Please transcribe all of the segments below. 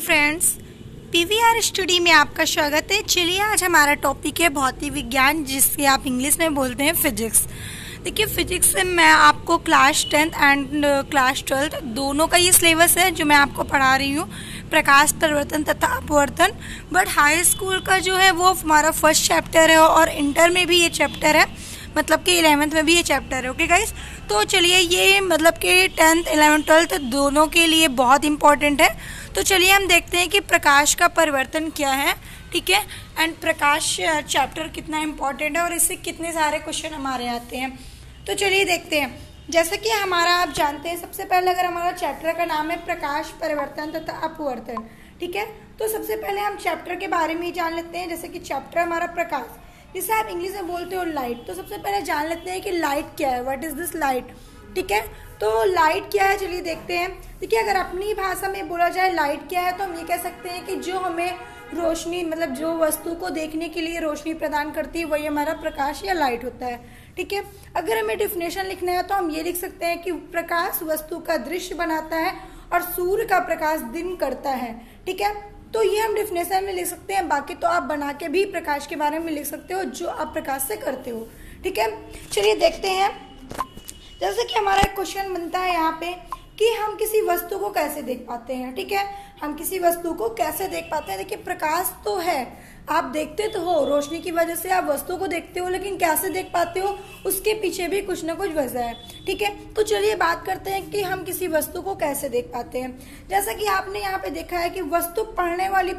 Friends, PVR study में आपका स्वागत है। चलिए आज हमारा टॉपिक है भौतिक विज्ञान, जिससे आप इंग्लिश में बोलते हैं फिजिक्स। देखिए, फिजिक्स से मैं आपको class 10th and class 12th दोनों का ये सिलेबस है जो मैं आपको पढ़ा रही हूँ, प्रकाश परिवर्तन तथा अपवर्तन। बट हाई स्कूल का जो है वो हमारा फर्स्ट चैप्टर है और इंटर में भी ये चैप्टर है, मतलब कि 11th में भी ये चैप्टर है। ओके गाइस, तो चलिए ये मतलब कि 10th 11th 12th दोनों के लिए बहुत इंपॉर्टेंट है। तो चलिए हम देखते हैं कि प्रकाश का परिवर्तन क्या है, ठीक है, एंड प्रकाश चैप्टर कितना इम्पोर्टेंट है और इससे कितने सारे क्वेश्चन हमारे आते हैं। तो चलिए देखते हैं। जैसे कि हमारा आप जानते हैं, सबसे पहले अगर हमारा चैप्टर का नाम है प्रकाश परिवर्तन तथा अपवर्तन, ठीक है, तो सबसे पहले हम चैप्टर के बारे में ही जान लेते हैं। जैसे कि चैप्टर हमारा प्रकाश, जिसे आप इंग्लिश में बोलते हो लाइट। तो सबसे पहले जान लेते हैं कि लाइट क्या है, व्हाट इज दिस लाइट, ठीक है। तो लाइट क्या है, चलिए देखते हैं। देखिए, अगर अपनी भाषा में बोला जाए लाइट क्या है, तो हम ये कह सकते हैं कि जो हमें रोशनी, मतलब जो वस्तु को देखने के लिए रोशनी प्रदान करती है, वही हमारा प्रकाश या लाइट होता है, ठीक है। अगर हमें डेफिनेशन लिखना है तो हम ये लिख सकते हैं कि प्रकाश वस्तु का दृश्य बनाता है और सूर्य का प्रकाश दिन करता है, ठीक है। तो ये हम डेफिनेशन में लिख सकते हैं। बाकी तो आप बना के भी प्रकाश के बारे में लिख सकते हो, जो आप प्रकाश से करते हो, ठीक है। चलिए देखते हैं। जैसे कि हमारा एक क्वेश्चन बनता है यहाँ पे कि हम किसी वस्तु को कैसे देख पाते हैं, ठीक है। हम किसी वस्तु को कैसे देख पाते हैं। देखिए, प्रकाश तो है, आप देखते तो हो, रोशनी की वजह से आप वस्तु को देखते हो, लेकिन कैसे देख पाते हो, उसके पीछे भी कुछ ना कुछ वजह है, ठीक है। तो चलिए बात करते हैं कि हम किसी वस्तु को कैसे देख पाते हैं। जैसा कि आपने यहाँ पे देखा है कि वस्तु पढ़ने वाली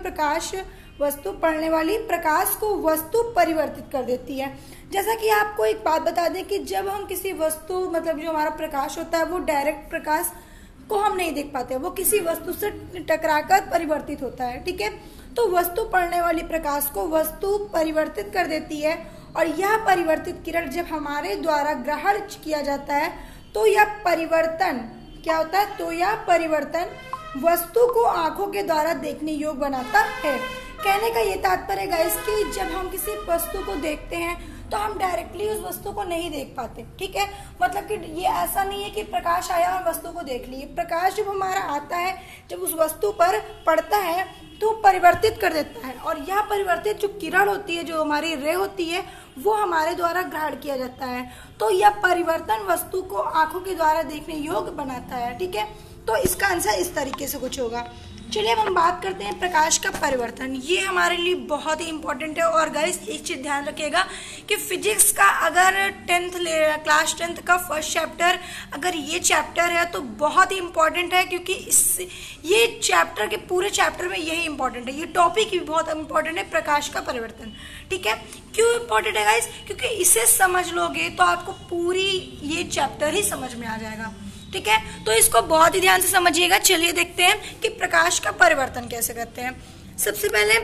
प्रकाश को वस्तु परिवर्तित कर देती है। जैसा कि आपको एक बात बता दें कि जब हम किसी वस्तु, मतलब जो हमारा प्रकाश होता है, वो डायरेक्ट प्रकाश को हम नहीं देख पाते, वो किसी वस्तु से टकराकर परिवर्तित होता है, ठीक है। तो वस्तु पढ़ने वाली प्रकाश को वस्तु परिवर्तित कर देती है, और यह परिवर्तित किरण जब हमारे द्वारा ग्रहण किया जाता है तो यह परिवर्तन क्या होता है, तो यह परिवर्तन वस्तु को आंखों के द्वारा देखने योग्य बनाता है। कहने का ये तात्पर्य गाइस कि जब हम किसी वस्तु को देखते हैं तो हम डायरेक्टली उस वस्तु को नहीं देख पाते, ठीक है। मतलब कि ये ऐसा नहीं है कि प्रकाश आया और वस्तु को देख लिए। प्रकाश जब हमारा आता है, जब उस वस्तु पर पड़ता है तो परिवर्तित कर देता है, और यह परिवर्तित जो किरण होती है, जो हमारी रे होती है, वो हमारे द्वारा ग्रहण किया जाता है। तो यह परिवर्तन वस्तु को आंखों के द्वारा देखने योग्य बनाता है, ठीक है। तो इसका आंसर इस तरीके से कुछ होगा। चलिए अब हम बात करते हैं प्रकाश का परिवर्तन। ये हमारे लिए बहुत ही इंपॉर्टेंट है। और गाइस एक चीज ध्यान रखिएगा कि फिजिक्स का अगर क्लास 10th का फर्स्ट चैप्टर अगर ये चैप्टर है तो बहुत ही इंपॉर्टेंट है, क्योंकि ये चैप्टर के पूरे चैप्टर में यही इंपॉर्टेंट है। ये टॉपिक भी बहुत इंपॉर्टेंट है, प्रकाश का परिवर्तन, ठीक है। क्यों इंपॉर्टेंट है गाइस? क्योंकि इसे समझ लोगे तो आपको पूरी ये चैप्टर ही समझ में आ जाएगा, ठीक है। तो इसको बहुत ही ध्यान से समझिएगा। चलिए देखते हैं कि प्रकाश का परिवर्तन कैसे करते हैं। सबसे पहले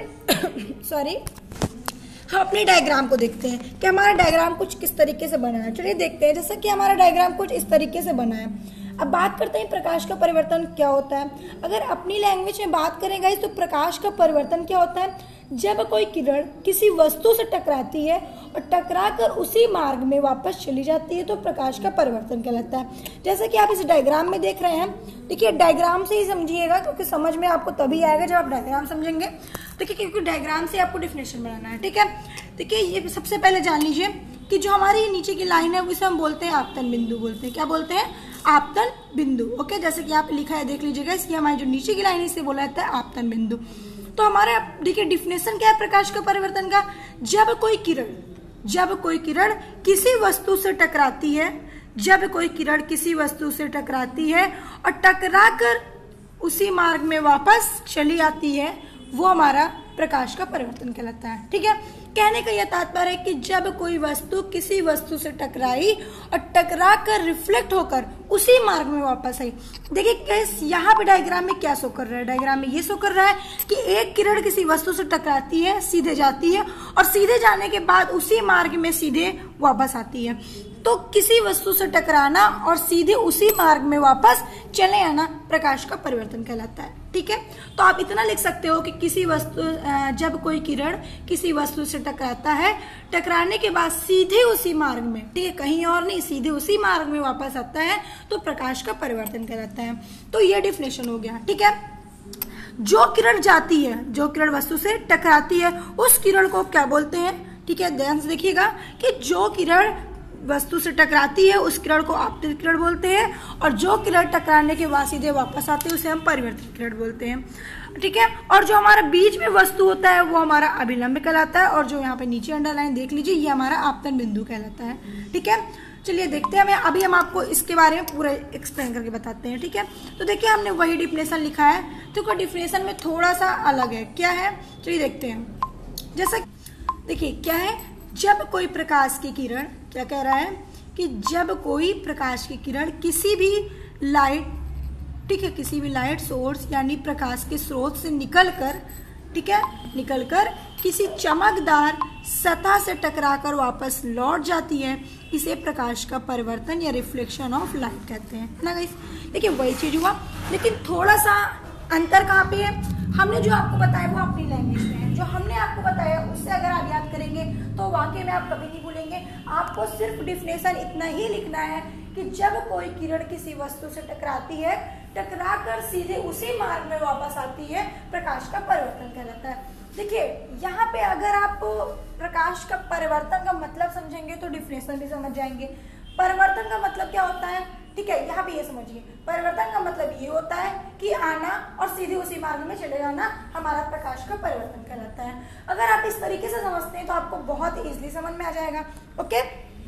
हम अपने डायग्राम को देखते हैं कि हमारा डायग्राम कुछ किस तरीके से बना है। चलिए देखते हैं। जैसा कि हमारा डायग्राम कुछ इस तरीके से बना है। अब बात करते हैं प्रकाश का परिवर्तन क्या होता है। अगर अपनी लैंग्वेज में बात करें गाइस, तो प्रकाश का परिवर्तन क्या होता है, जब कोई किरण किसी वस्तु से टकराती है और टकराकर उसी मार्ग में वापस चली जाती है, तो प्रकाश का परिवर्तन कहलाता है। जैसा कि आप इस डायग्राम में देख रहे हैं, देखिए डायग्राम से ही समझिएगा, क्योंकि समझ में आपको तभी आएगा जब आप डायग्राम समझेंगे। देखिए, क्योंकि डायग्राम से आपको डेफिनेशन बनाना है, ठीक है। देखिए, ये सबसे पहले जान लीजिए कि जो हमारी नीचे की लाइन है उसे हम बोलते हैं आपतन बिंदु बोलते हैं। क्या बोलते हैं? आपतन बिंदु। ओके, जैसे कि आप लिखा है देख लीजिएगा, इसकी हमारी जो नीचे की लाइन है इसे बोला जाता है आपतन बिंदु। तो हमारे देखिए डेफिनेशन क्या है प्रकाश का परिवर्तन का, जब कोई किरण किसी वस्तु से टकराती है, जब कोई किरण किसी वस्तु से टकराती है और टकराकर उसी मार्ग में वापस चली आती है, वो हमारा प्रकाश का परिवर्तन कहलाता है, ठीक है। कहने का यह तात्पर्य है कि जब कोई वस्तु किसी वस्तु से टकराई और टकरा कर रिफ्लेक्ट होकर उसी मार्ग में वापस आई। देखिए यहाँ पे डायग्राम में क्या शो कर रहा है, डायग्राम में ये शो कर रहा है कि एक किरण किसी वस्तु से टकराती है, सीधे जाती है, और सीधे जाने के बाद उसी मार्ग में सीधे वापस आती है। तो किसी वस्तु से टकराना और सीधे उसी मार्ग में वापस चले आना प्रकाश का परिवर्तन कहलाता है, ठीक है। तो आप इतना लिख सकते हो कि जब कोई किरण किसी वस्तु से टकराता है, टकराने के बाद सीधे उसी मार्ग में, ठीक है, कहीं और नहीं, सीधे उसी मार्ग में वापस आता है, तो प्रकाश का परिवर्तन कहलाता है। तो ये डेफिनेशन हो गया, ठीक है। जो किरण जाती है, जो किरण वस्तु से टकराती है, उस किरण को क्या बोलते हैं, ठीक है, ध्यान से देखिएगा कि जो किरण वस्तु से टकराती है उस किरण को आपतित किरण बोलते हैं, और जो किरण टकराने के बाद सीधे वापस आती है उसे हम परिवर्तित किरण बोलते हैं, ठीक है। और जो हमारा बीच में वस्तु होता है वो हमारा अभिलंब कहलाता है, और जो यहाँ पे नीचे अंडरलाइन देख लीजिए ये हमारा आपतन बिंदु कहलाता है, ठीक है। चलिए देखते हैं, अभी हम आपको इसके बारे में पूरा एक्सप्लेन करके बताते हैं, ठीक है। तो देखिए हमने वही डिफिनेशन लिखा है, तो डिफिनेशन में थोड़ा सा अलग है, क्या है, चलिए देखते हैं। जैसा देखिए क्या है, जब कोई प्रकाश की किरण, क्या कह रहा है कि जब कोई प्रकाश की किरण किसी भी लाइट, ठीक है, किसी भी लाइट सोर्स यानी प्रकाश के स्रोत से निकलकर, ठीक है, निकलकर किसी चमकदार सतह से टकराकर वापस लौट जाती है, इसे प्रकाश का परिवर्तन या रिफ्लेक्शन ऑफ लाइट कहते हैं ना गाइस। देखिए वही चीज हुआ, लेकिन थोड़ा सा अंतर कहाँ पे है, हमने जो आपको बताया वो अपनी लैंग्वेज में है, जो हमने आपको बताया उससे अगर आप याद करेंगे तो वाकई में आप कभी नहीं भूलेंगे। आपको सिर्फ डिफिनेशन इतना ही लिखना है कि जब कोई किरण किसी वस्तु से टकराती है, टकराकर सीधे उसी मार्ग में वापस आती है, प्रकाश का परिवर्तन कहलाता है। देखिए यहाँ पे अगर आप प्रकाश का परिवर्तन का मतलब समझेंगे तो डिफिनेशन भी समझ जाएंगे। परिवर्तन का मतलब क्या होता है, ठीक है, यहाँ पे ये समझिए, परिवर्तन का मतलब ये होता है कि आना और सीधे उसी मार्ग में चले जाना हमारा प्रकाश का परिवर्तन कहलाता है। अगर आप इस तरीके से समझते हैं तो आपको बहुत इजीली समझ में आ जाएगा। ओके,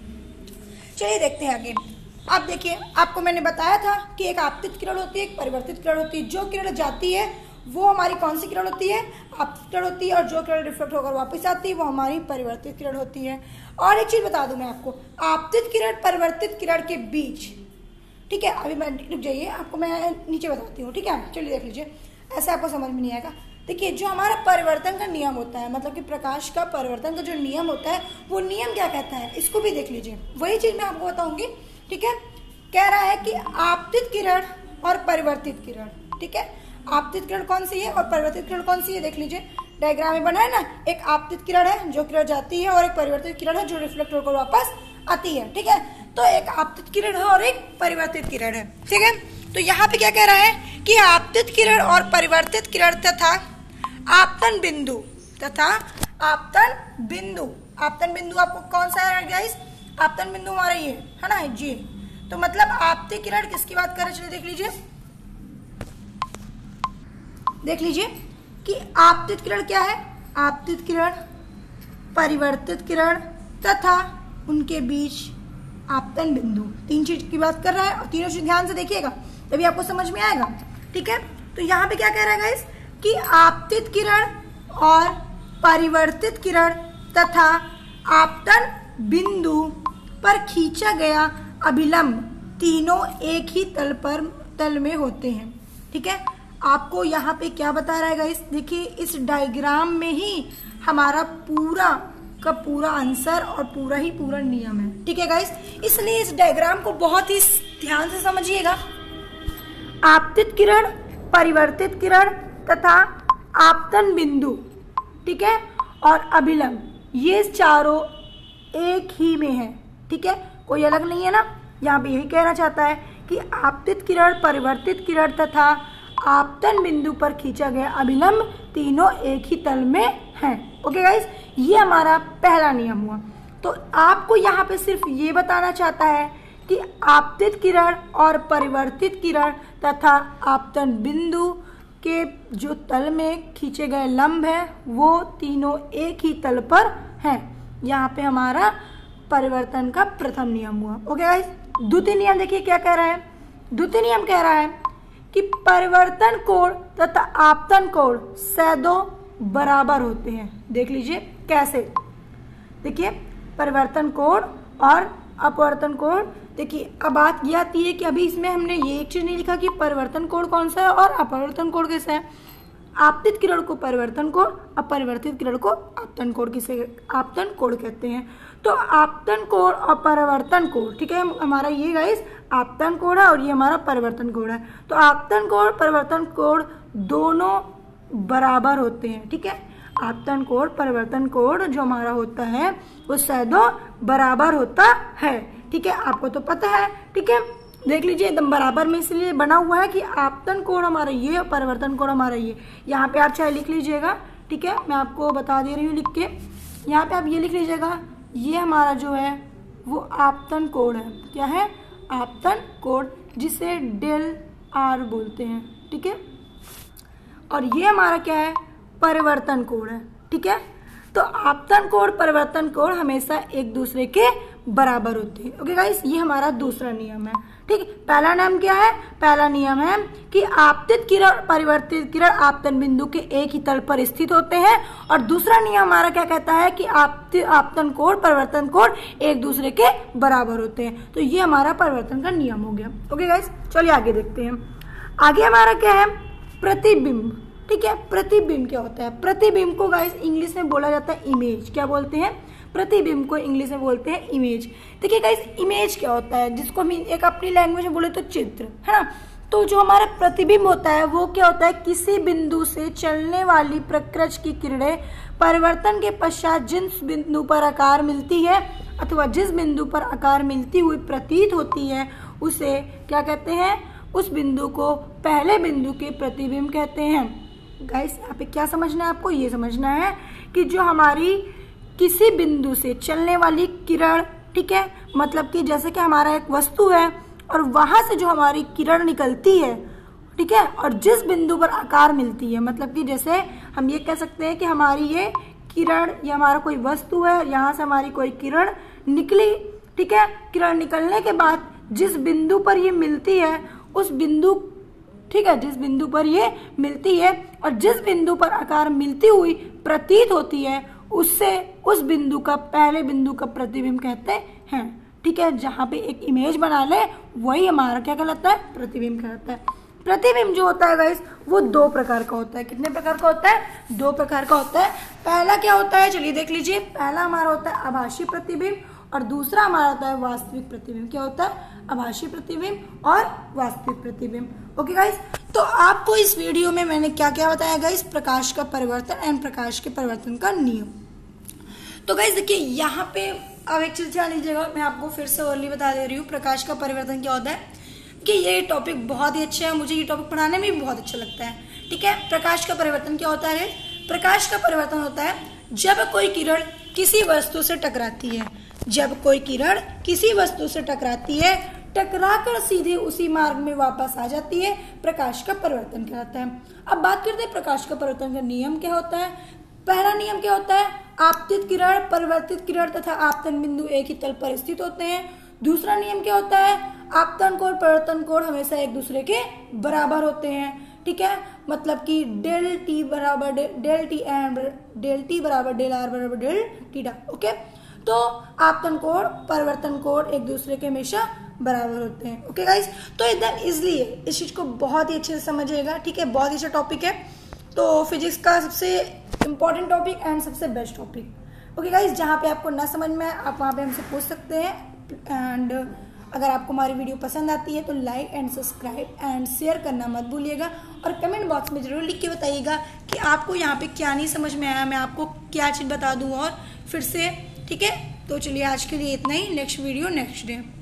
चलिए देखते हैं आगे। आप देखिए, आपको मैंने बताया था कि एक आपतित किरण होती है, एक परिवर्तित किरण होती है। जो किरण जाती है वो हमारी कौन सी किरण होती है, आपतित किरण होती है, और जो किरण रिफ्लेक्ट होकर वापस आती है वो हमारी परिवर्तित किरण होती है। और एक चीज बता दूं मैं आपको, आपतित किरण परिवर्तित किरण के बीच, ठीक है, अभी मैं रुक जाइए, आपको मैं नीचे बताती हूँ, ठीक है। चलिए देख लीजिए, ऐसे आपको समझ में नहीं आएगा। देखिए जो हमारा परिवर्तन का नियम होता है, मतलब कि प्रकाश का परिवर्तन का जो नियम होता है वो नियम क्या कहता है, इसको भी देख लीजिए, वही चीज मैं आपको बताऊंगी, ठीक है। कह रहा है कि आपतित किरण और परिवर्तित किरण, ठीक है, आपतित किरण कौन सी है और परिवर्तित किरण कौन सी है, देख लीजिए डायग्राम में बना है ना। एक आपतित किरण है जो किरण जाती है, और एक परिवर्तित किरण है जो रिफ्लेक्ट होकर वापस आती है, ठीक है। तो एक आपतित किरण है और एक परिवर्तित किरण है, ठीक है। तो यहाँ पे क्या कह रहा है कि आपतित किरण और परिवर्तित किरण तथा आपतन बिंदु, तथा आपतन बिंदु, आपतन बिंदु आपको कौन सा है गाइस, आपतन बिंदु हमारा ये है ना जी। तो मतलब आपतित किरण किसकी बात कर रहे, चलिए देख लीजिए, देख लीजिए कि आपतित किरण क्या है, आपतित किरण, परिवर्तित किरण तथा उनके बीच आपतन बिंदु, तीन चीज की बात कर रहा है, और तीनों चीज ध्यान से देखिएगा तभी आपको समझ में आएगा, ठीक है। तो यहाँ पे क्या कह रहा है गाइस कि आपतित किरण और परिवर्तित किरण तथा आपतन बिंदु पर खींचा गया अभिलंब तीनों एक ही तल में होते हैं, ठीक है। आपको यहाँ पे क्या बता रहा है गाइस, देखिए इस डायग्राम में ही हमारा पूरा का पूरा आंसर और पूरा नियम है, ठीक है गाइस। इसलिए इस डायग्राम को बहुत ही ध्यान से समझिएगा। आपतित किरण, परिवर्तित किरण तथा आपतन बिंदु, ठीक है, और अभिलंब, ये चारों एक ही में है, ठीक है, कोई अलग नहीं है ना। यहाँ पे यही कहना चाहता है कि आपतित किरण, परिवर्तित किरण तथा आपतन बिंदु पर खींचा गया अभिलंब तीनों एक ही तल में है। ओके गाइस, ये हमारा पहला नियम हुआ। तो आपको यहाँ पे सिर्फ ये बताना चाहता है कि आपतित किरण और परिवर्तित किरण तथा आपतन बिंदु के जो तल में खींचे गए लंब है वो तीनों एक ही तल पर हैं। यहाँ पे हमारा परिवर्तन का प्रथम नियम हुआ। ओके गाइस, द्वितीय नियम देखिए क्या कह रहा है। द्वितीय नियम कह रहा है कि परिवर्तन कोण तथा आपतन कोण सैदो बराबर होते हैं। देख लीजिए कैसे, देखिए परिवर्तन कोण और अपवर्तन कोण। देखिए अब बात ये आती है कि अभी इसमें हमने ये एक चीज नहीं लिखा कि परिवर्तन कोण कौन सा है और अपवर्तन कोण कैसा है। आपतित किरण को परिवर्तन कोण, अपरिवर्तित किरण को आपतन कोण, किसे आपतन कोण कहते हैं। तो आपतन कोण और परिवर्तन कोण, ठीक है, हमारा ये गाइस आपतन कोण है और ये हमारा परिवर्तन कोण है। तो आपतन कोण, परिवर्तन कोण दोनों बराबर होते हैं, ठीक है। आपतन कोण, परिवर्तन कोण जो हमारा होता है वो सैदो बराबर होता है, ठीक है, आपको तो पता है, ठीक है। देख लीजिए एकदम बराबर में इसलिए बना हुआ है कि आपतन कोण हमारा ये और परिवर्तन कोण हमारा ये। यहाँ पे आप चाहे लिख लीजिएगा, ठीक है, मैं आपको बता दे रही हूँ लिख के। यहाँ पे आप ये लिख लीजिएगा, ये हमारा जो है वो आपतन कोण है। क्या है? आपतन कोण, जिसे डेल आर बोलते हैं, ठीक है। और ये हमारा क्या है? परिवर्तन कोण है, ठीक है। तो आपतन कोण परिवर्तन कोण हमेशा एक दूसरे के बराबर होते हैं। ओके गाइस, ये हमारा दूसरा नियम है, ठीक है। पहला नियम क्या है? पहला नियम है कि आपतित किरण परिवर्तित किरण आपतन बिंदु के एक ही तल पर स्थित होते हैं। और दूसरा नियम हमारा क्या कहता है कि आपतन कोण परिवर्तन कोण एक दूसरे के बराबर होते हैं। तो ये हमारा परिवर्तन का नियम हो गया। ओके गाइस, चलिए आगे देखते हैं। आगे हमारा क्या है? प्रतिबिंब, ठीक है। प्रतिबिंब क्या होता है? प्रतिबिंब को गाइस इंग्लिश में बोला जाता है इमेज। क्या बोलते हैं? प्रतिबिंब को इंग्लिश में बोलते हैं इमेज। देखिए गाइस, इमेज क्या होता है? जिसको हम एक अपनी लैंग्वेज में बोले तो चित्र, है ना। तो जो हमारा प्रतिबिंब होता है वो क्या होता है? किसी बिंदु से चलने वाली प्रकाश की किरणें परिवर्तन के पश्चात जिस बिंदु पर आकार मिलती है अथवा जिस बिंदु पर आकार मिलती हुई प्रतीत होती है उसे क्या कहते हैं? उस बिंदु को पहले बिंदु के प्रतिबिंब कहते हैं। गाइस, यहाँ पे क्या समझना है आपको? ये समझना है कि जो हमारी किसी बिंदु से चलने वाली किरण, ठीक है, मतलब कि जैसे कि हमारा एक वस्तु है और वहां से जो हमारी किरण निकलती है, ठीक है, और जिस बिंदु पर आकार मिलती है, मतलब कि जैसे हम ये कह सकते हैं कि हमारी ये किरण, ये हमारा कोई वस्तु है, यहाँ से हमारी कोई किरण निकली, ठीक है। किरण निकलने के बाद जिस बिंदु पर ये मिलती है उस बिंदु, ठीक है, जिस बिंदु पर ये मिलती है और जिस बिंदु पर आकार मिलती हुई प्रतीत होती है उससे उस बिंदु का पहले बिंदु का प्रतिबिंब कहते हैं, ठीक है। जहां पे एक इमेज बना ले वही हमारा क्या कहलाता है? प्रतिबिंब कहलाता है। प्रतिबिंब जो होता है गाइस वो दो प्रकार का होता है। कितने प्रकार का होता है? दो प्रकार का होता है। पहला क्या होता है? चलिए देख लीजिए। पहला हमारा होता है आभासी प्रतिबिंब और दूसरा हमारा होता है वास्तविक प्रतिबिंब। क्या होता है? आभासी प्रतिबिंब और वास्तविक प्रतिबिंब। ओके गाइस, तो आपको इस वीडियो में मैंने क्या क्या बताया गाइस? प्रकाश का परिवर्तन एंड प्रकाश के परिवर्तन का नियम। तो गाइस देखिए, यहाँ पे अब एक चीज ध्यान लीजिएगा, मैं आपको फिर से ओरली बता दे रही हूँ प्रकाश का परिवर्तन क्या होता है। कि ये टॉपिक बहुत ही अच्छा है, मुझे ये टॉपिक पढ़ाने में भी बहुत अच्छा लगता है, ठीक है। प्रकाश का परिवर्तन क्या होता है? प्रकाश का परिवर्तन होता है जब कोई किरण किसी वस्तु से टकराती है, जब कोई किरण किसी वस्तु से टकराती है, टकराकर सीधे उसी मार्ग में वापस आ जाती है, प्रकाश का परिवर्तन कहलाता है। अब बात करते हैं प्रकाश का परिवर्तन का नियम क्या होता है। पहला नियम क्या होता है? आपतित किरण परिवर्तित किरण तथा आपतन बिंदु एक ही तल पर स्थित होते हैं। दूसरा नियम क्या होता है? आपतन कोण परिवर्तन कोण हमेशा एक दूसरे के बराबर होते हैं, ठीक है। मतलब कि डेल टी बराबर del t and del t बराबर डेल आर बराबर डेल टीटा। ओके, तो आपतन कोण परिवर्तन कोण एक दूसरे के हमेशा बराबर होते हैं। ओके गाइस, तो एकदम इजली है, इस चीज को बहुत ही अच्छे से समझिएगा, ठीक है। बहुत ही अच्छा टॉपिक है, तो फिजिक्स का सबसे इम्पोर्टेंट टॉपिक एंड सबसे बेस्ट टॉपिक। ओके गाइस, जहाँ पे आपको ना समझ में आए आप वहाँ पे हमसे पूछ सकते हैं। एंड अगर आपको हमारी वीडियो पसंद आती है तो like and subscribe and share करना मत भूलिएगा और कमेंट बॉक्स में जरूर लिख के बताइएगा कि आपको यहाँ पे क्या नहीं समझ में आया, मैं आपको क्या चीज़ बता दूँ और फिर से, ठीक है। तो चलिए आज के लिए इतना ही, नेक्स्ट वीडियो नेक्स्ट डे।